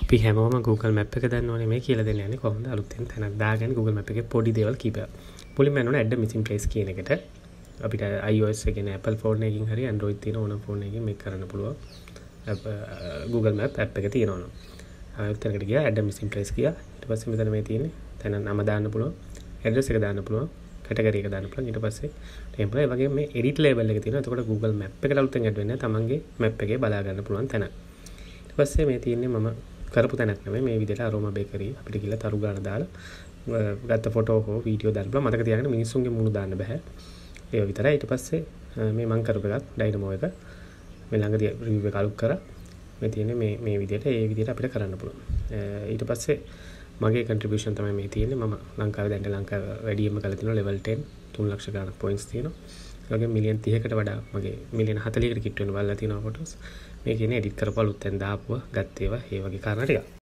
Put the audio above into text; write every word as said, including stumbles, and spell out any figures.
අපි හැමෝම Google Map එක දන්නවනේ මේ කියලා දෙන්න යන්නේ කොහොමද අලුතෙන් තැනක් දාගෙන Google Map එකේ පොඩි දේවල් කීපයක්. මුලින්ම යන්න ඕනේ add missing place කියන එකට. අපිට iOS එකේ Apple phone එකකින් හරි Android තියෙන ඕනම phone එකකින් මේක කරන්න පුළුවන්. Google Map app එක තියෙනවා. එතනකට ගියා add missing place ගියා. ඊට පස්සේ මෙතන මේ තියෙන්නේ තැන නම දාන්න පුළුවන්. address එක දාන්න පුළුවන්. category එක දාන්න පුළුවන්. ඊට පස්සේ template ඒ වගේ මේ edit label එක තියෙනවා. එතකොට Google Map එකට අලුතෙන් add වෙන්නේ තමන්ගේ map එකේ බලා ගන්න පුළුවන් තැන. ඊට පස්සේ මේ තියෙන්නේ මම කරපු තැනක් නෙමෙයි මේ විදිහට අරෝමා බේකරි අපිට ගිහලා තරු ගාන දාලා ගත්ත ෆොටෝ හෝ වීඩියෝ දාන්න පුළුවන්. මතක තියාගන්න මිනිස්සුන්ගේ මුණු දාන්න බෑ. ඒක විතරයි. ඊට පස්සේ මේ මම කරපු එකක් ඩයිනමෝ එක මේ ළඟදී රිවිව් එක අලුත් කරා. මේ තියෙන්නේ මේ මේ විදිහට ඒ විදිහට අපිට කරන්න පුළුවන්. ඊට පස්සේ මගේ contribution තමයි මේ තියෙන්නේ. මම ලංකාවේ දැන් ලංකාවේ වැඩිම කරලා තියෙනවා level ten තුන් ලක්ෂ ගාණක් points තියෙනවා. ඒ වගේම මිලියන් තිහකට වඩා මගේ මිලියන් හතළිහකට කිට් වෙන බලලා තියෙනවා photos. මේ කියන්නේ edit කරපු අලුත් තැන් දාපුවා ගත්ත ඒවා ඒ වගේ කාරණා ටික.